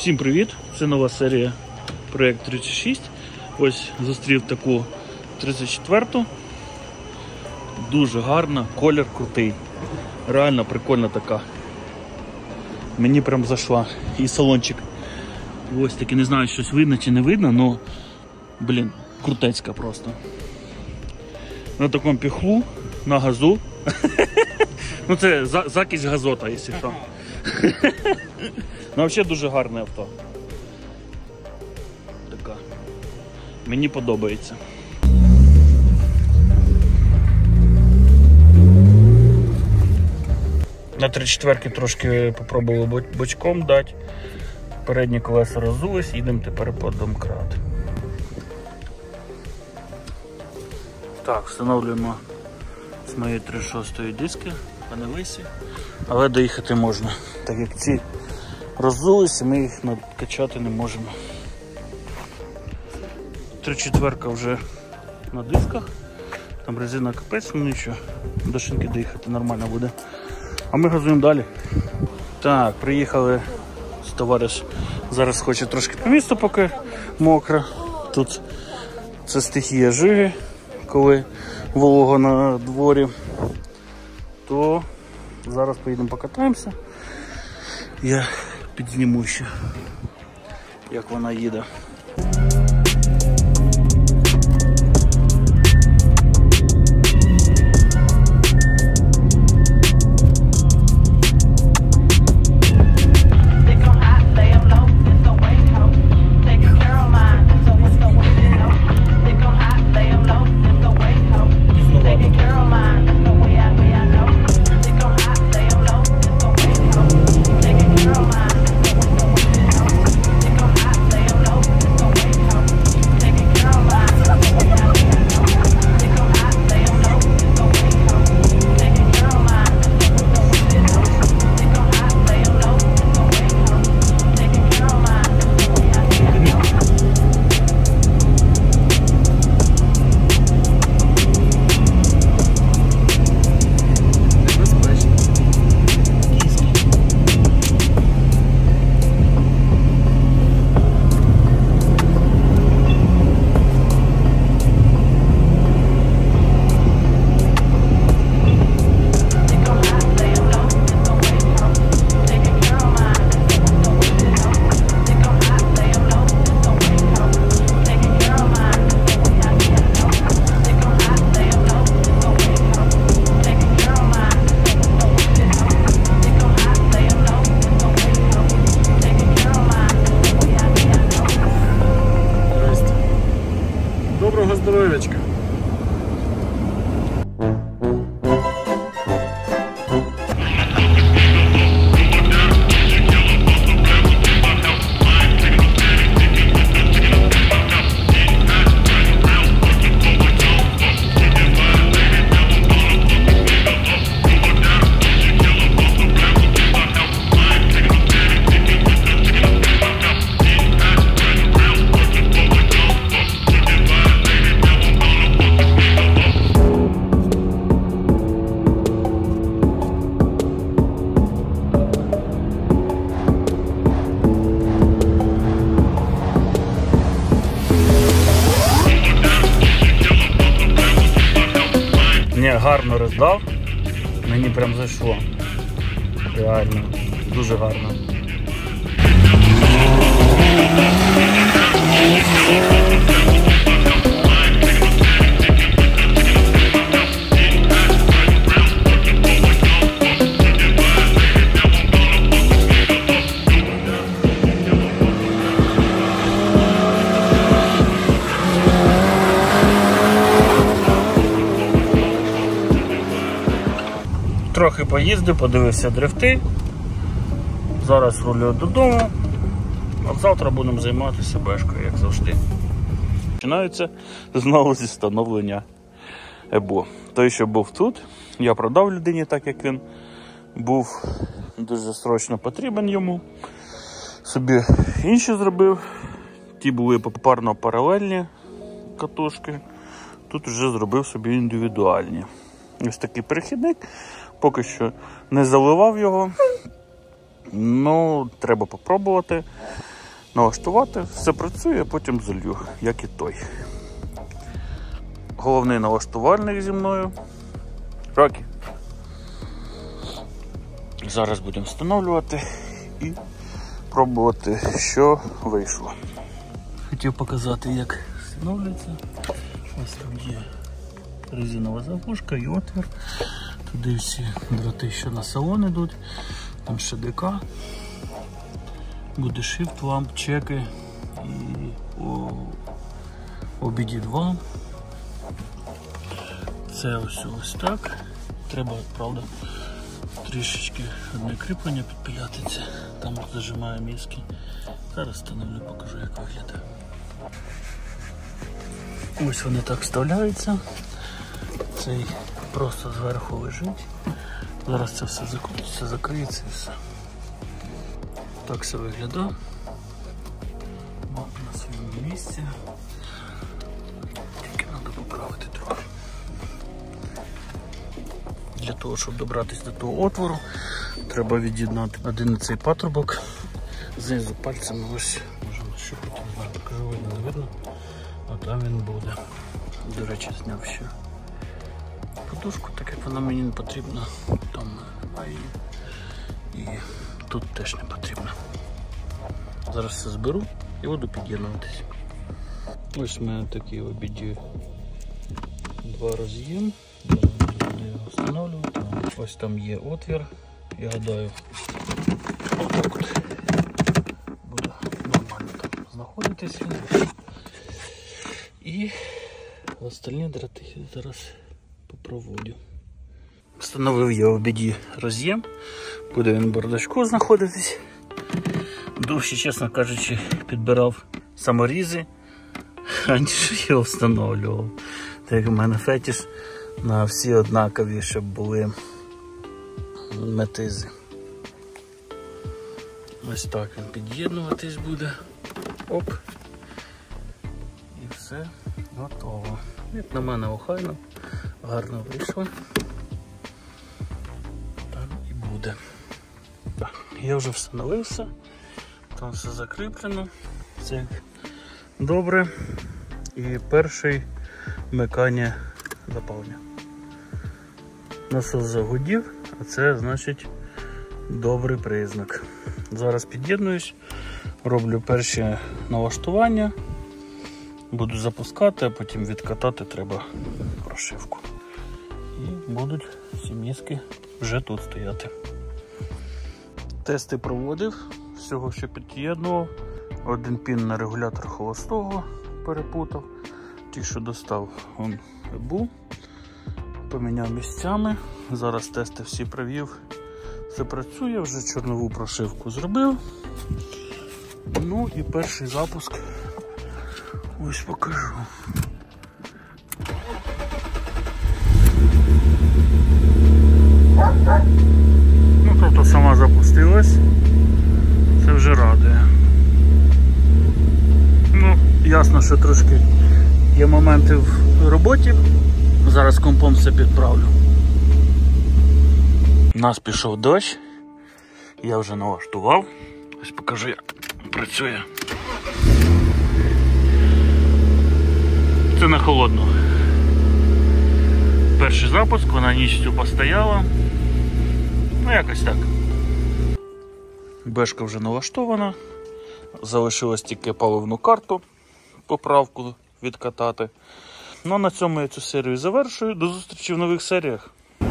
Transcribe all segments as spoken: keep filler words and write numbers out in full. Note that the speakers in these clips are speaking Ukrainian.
Всім привіт! Це нова серія проєкт тридцять шість. Ось зустрів таку тридцять четверту. Дуже гарна, колір крутий. Реально прикольна така. Мені прям зайшла. І салончик. Ось таки, не знаю, щось видно чи не видно, але, блін, крутецька просто. На такому піхлу, на газу. Ну це закись газота, якщо що. Ну, взагалі дуже гарне авто. Така. Мені подобається. На тридцять четвертки трошки попробували бочком дати. Передні колеса розулись, їдемо тепер по домкрат. Так, встановлюємо з моєї тридцять шостої диски, а не висі. Але доїхати можна, так як ці розулися, ми їх накачати не можемо. тридцять четвертка вже на дисках, там резина капець, ну нічого, до шинки доїхати нормально буде. А ми газуємо далі. Так, приїхали, товариш зараз хоче трошки по місту, поки мокро. Тут це стихія жиги, коли волого на дворі, то зараз поїдемо покатаємося. Я підзніму ще, як вона їде. Доброго здоров'ячка! Гарно роздав, мені прям зайшло. Реально, дуже гарно. Трохи поїздив, подивився дрифти. Зараз рулю додому, а завтра будемо займатися бешкою, як завжди. Починається знову зі встановлення ЕБО. Той, що був тут, я продав людині, так як він був дуже срочно потрібен йому. Собі інші зробив. Ті були попарно паралельні катушки. Тут вже зробив собі індивідуальні. Ось такий перехідник. Поки що не заливав його. Ну, треба попробувати. налаштувати, все працює, а потім залью, як і той. Головний налаштувальник зі мною. Ракі. Зараз будемо встановлювати і пробувати, що вийшло. Хотів показати, як встановлюється. Ось там є резинова заглушка і отвір. Туди всі дроти, що на салон йдуть. Там ще ДК. Буде shift, ламп, чеки і о бі ді два. Це ось ось так. Треба, правда, трішечки одне кріплення підпиляти це. Там зажимає мізки. Зараз встановлю, покажу, як виглядає. Ось вони так вставляються. Цей просто зверху лежить. Зараз це все закрутиться, закриється і все. Так все виглядає. Мап на своєму місці. Тільки треба поправити трохи. Для того, щоб добратися до того отвору, треба від'єднати один цей патрубок. Знизу пальцями ось можемо щупати, не знаю, покажу, видно, не видно. А там він буде. До речі, зняв ще подушку, так як вона мені не потрібна. Там немає її. І тут теж не потрібно. Зараз все зберу і буду під'єднуватися. Ось у мене такий о бі ді два роз'єм. Буду його встановлювати. Ось там є отвір. Я гадаю, отак от буде нормально там знаходитись. І остальні дроти зараз попроводю. Встановив я о бі ді роз'єм. Буде він в бардачку знаходитись. Довше, чесно кажучи, підбирав саморізи, аніж його встановлював. Так як у мене фетиш на всі однакові, щоб були метизи. Ось так він під'єднуватись буде. Оп. І все готово. Як на мене, охайно, гарно вийшло. Так і буде. Я вже встановився. Там все закріплено. Це добре. І перший вмикання запалення. Насос загудів, а це значить добрий признак. Зараз під'єднуюсь, роблю перші налаштування, буду запускати, а потім відкатати треба прошивку. І будуть всі мізки вже тут стояти. Тести проводив, всього що під'єднував. Один пін на регулятор холостого перепутав. Ті, що достав, он був. Поміняв місцями. Зараз тести всі провів. Все працює, вже чорнову прошивку зробив. Ну і перший запуск ось покажу. Ну, тобто сама запустилась. Це вже радує. Ну, ясно, що трошки є моменти в роботі. Зараз компом все підправлю. У нас пішов дощ. Я вже налаштував. Ось покажу, як працює. Це на холодну. Перший запуск, вона нічцю постояла. Ну, якось так. Бешка вже налаштована. Залишилось тільки паливну карту, поправку відкатати. Ну а на цьому я цю серію завершую. До зустрічі в нових серіях.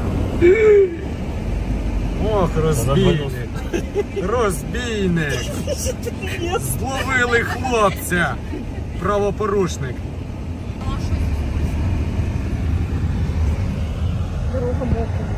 Ох, розбійник. Розбійник. Зловили хлопця. Правопорушник. Дорога боку.